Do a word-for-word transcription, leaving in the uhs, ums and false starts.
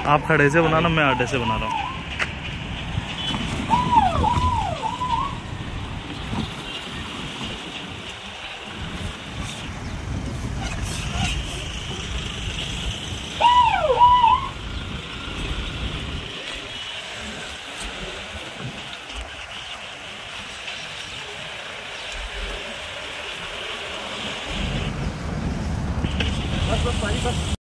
आप खड़े से बनाना, मैं आटे से बना रहा हूँ। बस बस पानी बस।